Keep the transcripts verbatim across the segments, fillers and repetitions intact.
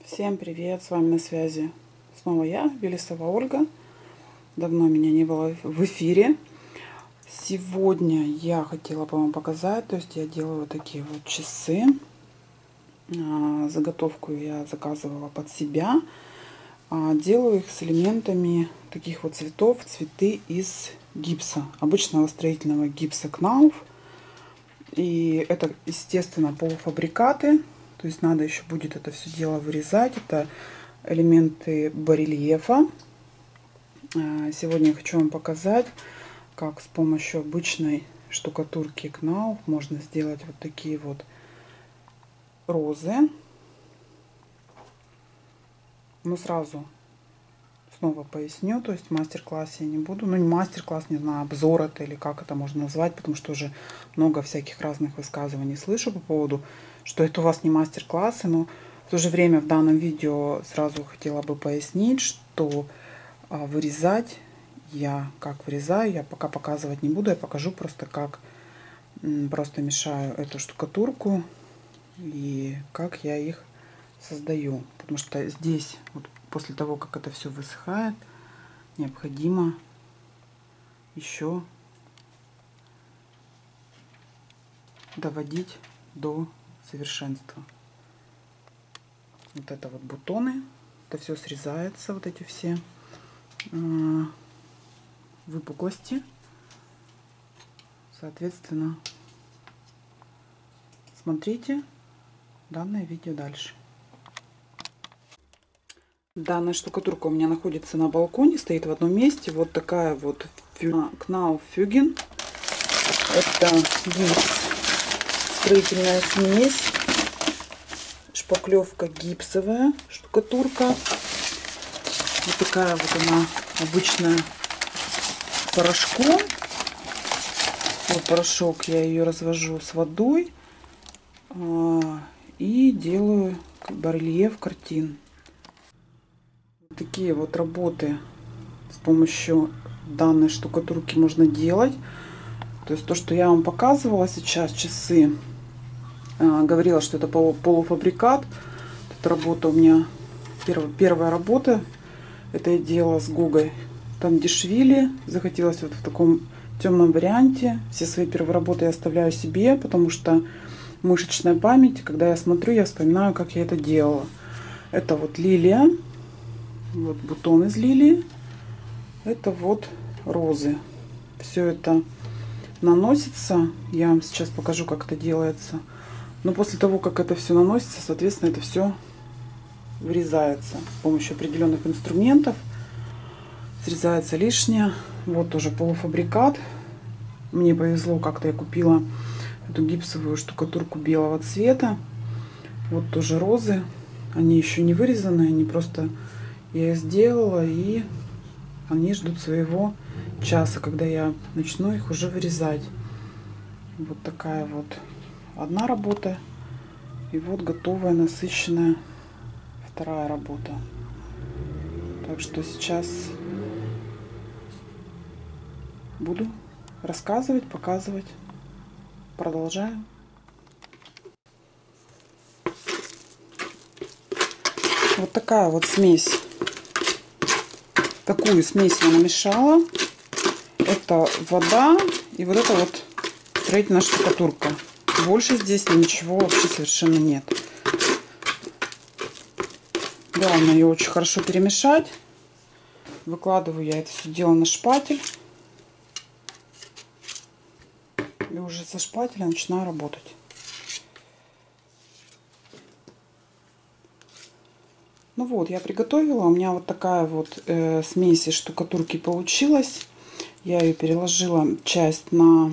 Всем привет, с вами на связи снова я, Велесова Ольга. Давно меня не было в эфире. Сегодня я хотела бы вам показать, то есть я делаю вот такие вот часы. Заготовку я заказывала под себя. Делаю их с элементами таких вот цветов, цветы из гипса, обычного строительного гипса Knauf. И это, естественно, полуфабрикаты. То есть надо еще будет это все дело вырезать. Это элементы барельефа. Сегодня я хочу вам показать, как с помощью обычной штукатурки Knauf можно сделать вот такие вот розы. Но сразу снова поясню, то есть мастер-класс я не буду, ну не мастер-класс, не знаю, обзор это или как это можно назвать, потому что уже много всяких разных высказываний слышу по поводу, что это у вас не мастер-классы, но в то же время в данном видео сразу хотела бы пояснить, что вырезать я, как вырезаю, я пока показывать не буду, я покажу просто как просто мешаю эту штукатурку и как я их создаю, потому что здесь вот после того, как это все высыхает, необходимо еще доводить до совершенства. Вот это вот бутоны, это все срезается, вот эти все э, выпуклости. Соответственно, смотрите данное видео дальше. Данная штукатурка у меня находится на балконе, стоит в одном месте. Вот такая вот Knauf Fügen. Это гипс, строительная смесь, шпаклевка гипсовая штукатурка. Вот такая вот она обычная порошком. Вот порошок, я ее развожу с водой и делаю барельеф картин. Такие вот работы с помощью данной штукатурки можно делать. То есть то, что я вам показывала сейчас, часы, э, говорила, что это полуфабрикат. Эта работа у меня первая, первая работа. Это я делала с Гогой Тандишвили. Захотелось вот в таком темном варианте. Все свои первые работы я оставляю себе, потому что мышечная память. Когда я смотрю, я вспоминаю, как я это делала. Это вот лилия. Вот бутон из лилии. Это вот розы. Все это наносится. Я вам сейчас покажу, как это делается. Но после того, как это все наносится, соответственно, это все вырезается с помощью определенных инструментов. Срезается лишнее. Вот тоже полуфабрикат. Мне повезло, как-то я купила эту гипсовую штукатурку белого цвета. Вот тоже розы. Они еще не вырезаны, они просто... Я их сделала, и они ждут своего часа, когда я начну их уже вырезать. Вот такая вот одна работа. И вот готовая, насыщенная вторая работа. Так что сейчас буду рассказывать, показывать. Продолжаем. Вот такая вот смесь. Такую смесь я намешала. Это вода и вот это вот строительная штукатурка. Больше здесь ничего вообще совершенно нет. Главное ее очень хорошо перемешать. Выкладываю я это все дело на шпатель. И уже со шпателя начинаю работать. Ну вот, я приготовила. У меня вот такая вот э, смесь из штукатурки получилась. Я ее переложила часть на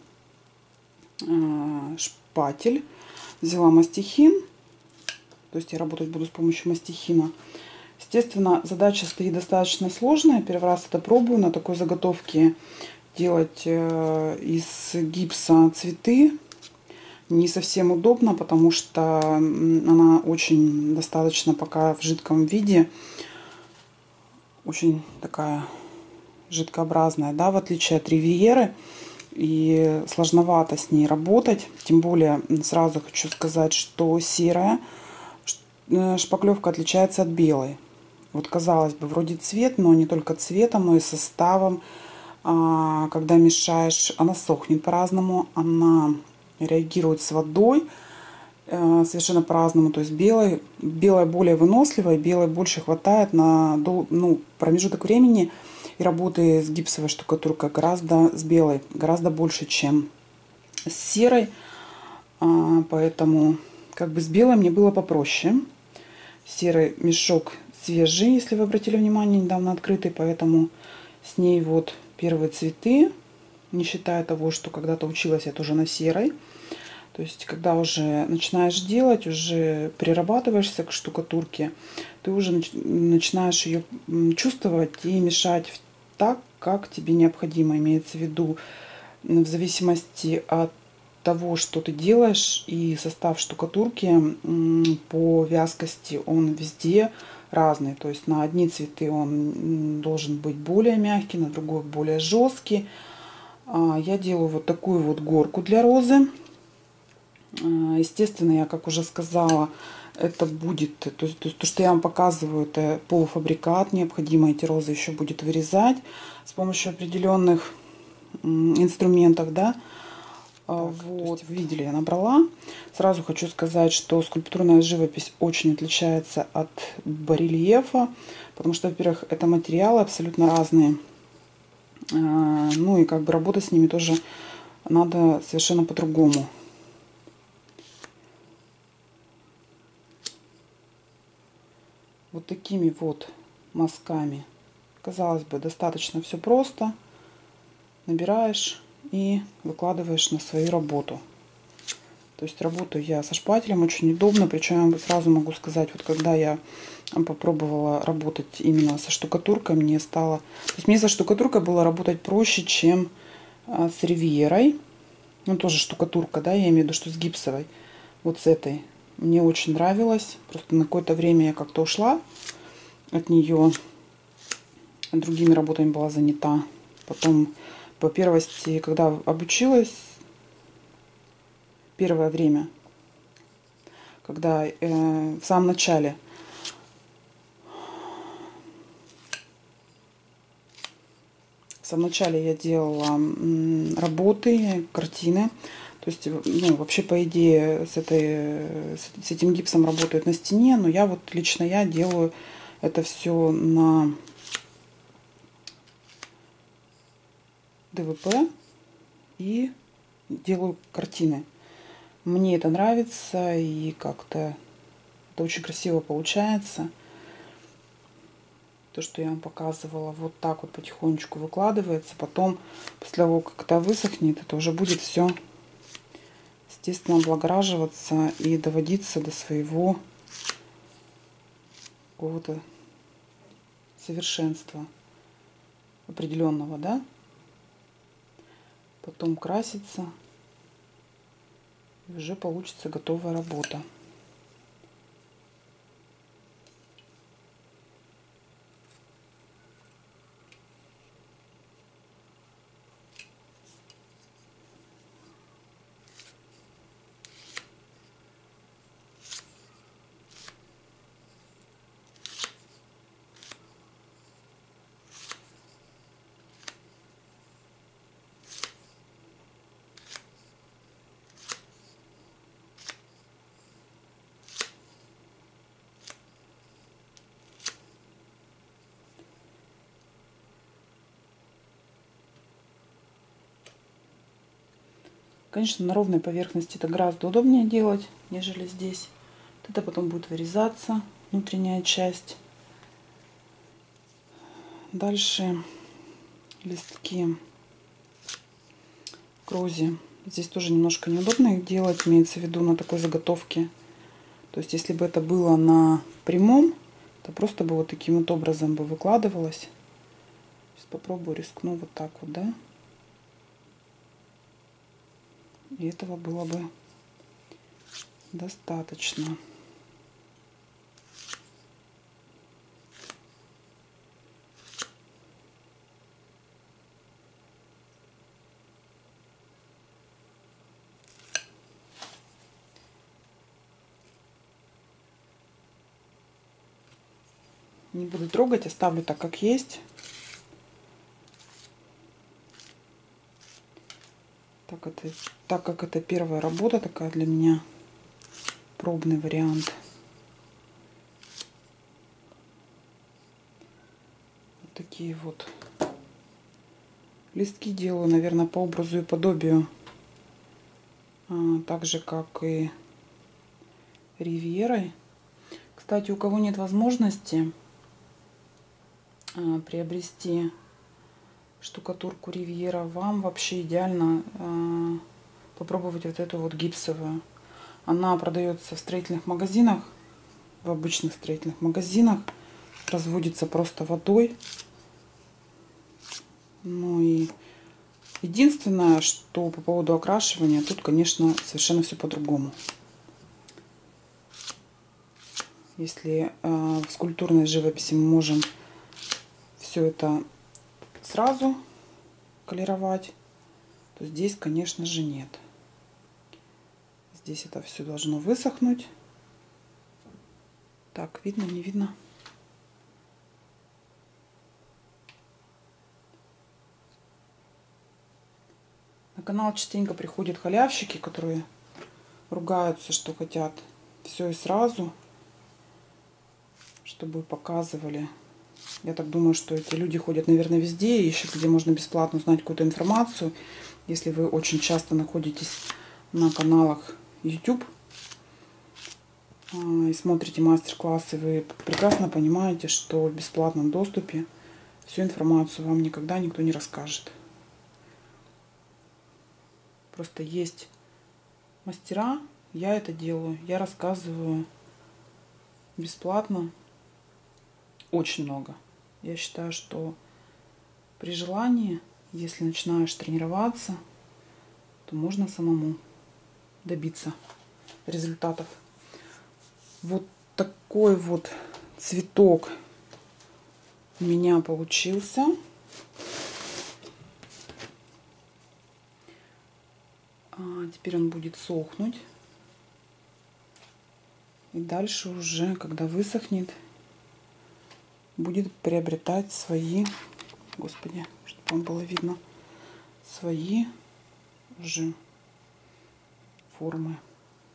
э, шпатель. Взяла мастихин. То есть я работать буду с помощью мастихина. Естественно, задача стоит достаточно сложная. Первый раз это пробую на такой заготовке делать э, из гипса цветы. Не совсем удобно, потому что она очень достаточно пока в жидком виде. Очень такая жидкообразная, да, в отличие от ривьеры. И сложновато с ней работать. Тем более, сразу хочу сказать, что серая шпаклевка отличается от белой. Вот казалось бы, вроде цвет, но не только цветом, но и составом. Когда мешаешь, она сохнет по-разному, она реагирует с водой совершенно по-разному. То есть белой, белая более выносливая, белой больше хватает на ну, промежуток времени и работы с гипсовой штукатуркой гораздо с белой гораздо больше, чем с серой. Поэтому как бы с белой мне было попроще. Серый мешок свежий, если вы обратили внимание, недавно открытый, поэтому с ней вот первые цветы, не считая того, что когда-то училась я тоже на серой. То есть, когда уже начинаешь делать, уже прирабатываешься к штукатурке, ты уже начинаешь ее чувствовать и мешать так, как тебе необходимо. Имеется в виду, в зависимости от того, что ты делаешь, и состав штукатурки по вязкости, он везде разный. То есть на одни цветы он должен быть более мягкий, на другой более жесткий. Я делаю вот такую вот горку для розы. Естественно, я, как уже сказала, это будет, то есть, то, есть, то, что я вам показываю, это полуфабрикат. Необходимо эти розы еще будет вырезать с помощью определенных инструментов, да. Так, вот, вы видели, я набрала. Сразу хочу сказать, что скульптурная живопись очень отличается от барельефа, потому что, во-первых, это материалы абсолютно разные. Ну и как бы работать с ними тоже надо совершенно по-другому. Вот такими вот мазками. Казалось бы, достаточно все просто. Набираешь и выкладываешь на свою работу. То есть работаю я со шпателем, очень удобно. Причем я сразу могу сказать, вот когда я попробовала работать именно со штукатуркой, мне стало... То есть мне со штукатуркой было работать проще, чем с ривьерой. Ну, тоже штукатурка, да, я имею в виду, что с гипсовой. Вот с этой. Мне очень нравилось. Просто на какое-то время я как-то ушла от нее. Другими работами была занята. Потом, по первости, когда обучилась, первое время, когда э, в самом начале в самом начале я делала м, работы, картины. То есть, ну, вообще, по идее, с, этой, с этим гипсом работают на стене, но я вот, лично я делаю это все на ДВП и делаю картины. Мне это нравится, и как-то это очень красиво получается. То, что я вам показывала, вот так вот потихонечку выкладывается. Потом, после того, как это высохнет, это уже будет все, естественно, облагораживаться и доводиться до своего какого-то совершенства определенного, да. Потом красится, и уже получится готовая работа. Конечно, на ровной поверхности это гораздо удобнее делать, нежели здесь. Это потом будет вырезаться внутренняя часть. Дальше листки к розе. Здесь тоже немножко неудобно их делать, имеется в виду на такой заготовке. То есть, если бы это было на прямом, то просто бы вот таким вот образом бы выкладывалось. Сейчас попробую, рискну вот так вот, да. И этого было бы достаточно. Не буду трогать, оставлю так, как есть. Так, это, так как это первая работа такая для меня, пробный вариант. Вот такие вот листки делаю, наверное, по образу и подобию. А, так же, как и ривьерой. Кстати, у кого нет возможности а, приобрести штукатурку ривьера, вам вообще идеально а, попробовать вот эту вот гипсовую. Она продается в строительных магазинах, в обычных строительных магазинах. Разводится просто водой. Ну и единственное, что по поводу окрашивания, тут, конечно, совершенно все по-другому. Если э, в скульптурной живописи мы можем все это сразу колеровать, то здесь, конечно же, нет. Здесь это все должно высохнуть. Так, видно, не видно? На канал частенько приходят халявщики, которые ругаются, что хотят все и сразу, чтобы показывали. Я так думаю, что эти люди ходят, наверное, везде и ищут, где можно бесплатно узнать какую-то информацию. Если вы очень часто находитесь на каналах YouTube и смотрите мастер-классы, вы прекрасно понимаете, что в бесплатном доступе всю информацию вам никогда никто не расскажет. Просто есть мастера, я это делаю, я рассказываю бесплатно очень много. Я считаю, что при желании, если начинаешь тренироваться, то можно самому добиться результатов. Вот такой вот цветок у меня получился. А теперь он будет сохнуть. И дальше уже, когда высохнет, будет приобретать свои, господи, чтобы вам было видно, свои уже формы.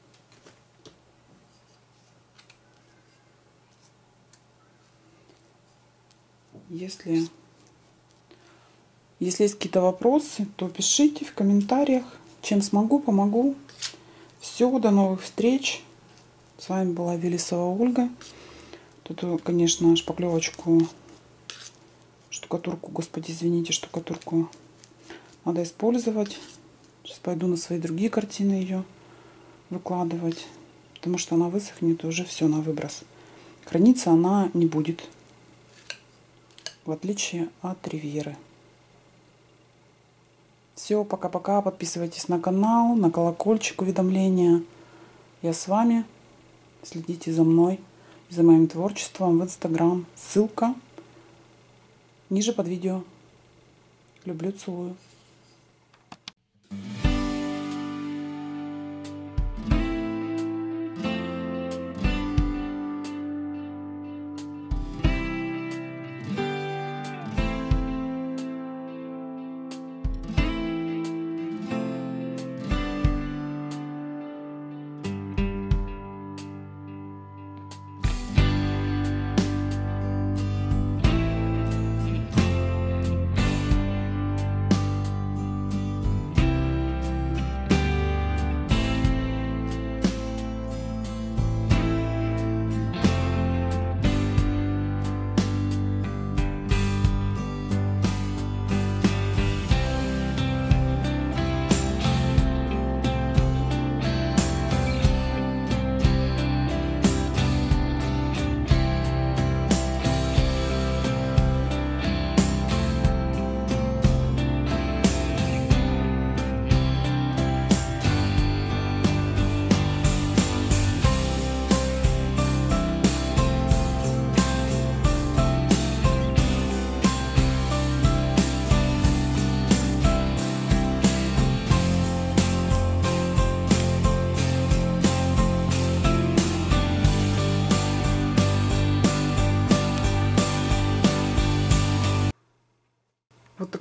Если, если есть какие-то вопросы, то пишите в комментариях. Чем смогу, помогу. Все, до новых встреч. С вами была Велесова Ольга. Тут, конечно, шпаклевочку, штукатурку, господи, извините, штукатурку надо использовать. Сейчас пойду на свои другие картины ее выкладывать, потому что она высохнет и уже все на выброс. Храниться она не будет, в отличие от ривьеры. Все, пока-пока. Подписывайтесь на канал, на колокольчик уведомления. Я с вами. Следите за мной, за моим творчеством в Инстаграм. Ссылка ниже под видео. Люблю, целую.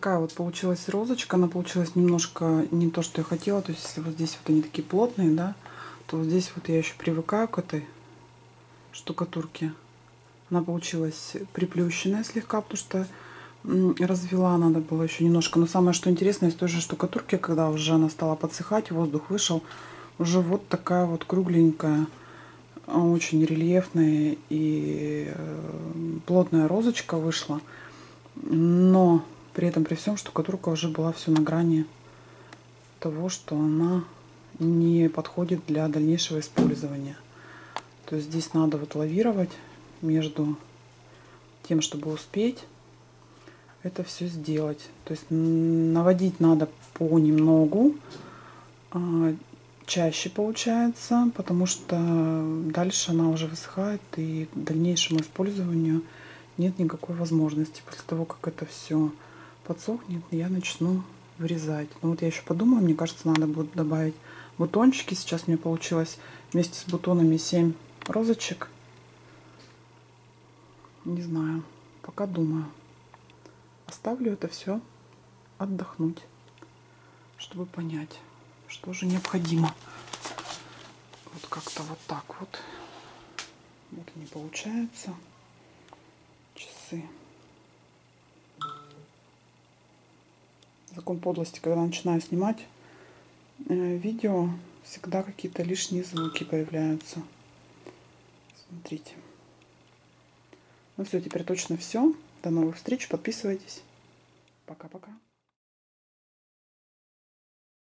такая вот получилась розочка. Она получилась немножко не то, что я хотела. То есть, если вот здесь вот они такие плотные, да, то вот здесь вот я еще привыкаю к этой штукатурке. Она получилась приплющенная слегка, потому что развела надо было еще немножко. Но самое что интересное, из той же штукатурки, когда уже она стала подсыхать, воздух вышел, уже вот такая вот кругленькая, очень рельефная и плотная розочка вышла. Но при этом, при всем, штукатурка уже была все на грани того, что она не подходит для дальнейшего использования. То есть здесь надо вот лавировать между тем, чтобы успеть это все сделать. То есть наводить надо понемногу, чаще получается, потому что дальше она уже высыхает, и к дальнейшему использованию нет никакой возможности. После того, как это все подсохнет, я начну вырезать. Ну вот я еще подумаю, мне кажется, надо будет добавить бутончики. Сейчас у меня получилось вместе с бутонами семь розочек. Не знаю, пока думаю. Оставлю это все отдохнуть, чтобы понять, что же необходимо. Вот как-то вот так вот. Вот они получаются. Часы. Закон подлости, когда начинаю снимать э, видео, всегда какие-то лишние звуки появляются. Смотрите. Ну все, теперь точно все. До новых встреч. Подписывайтесь. Пока-пока.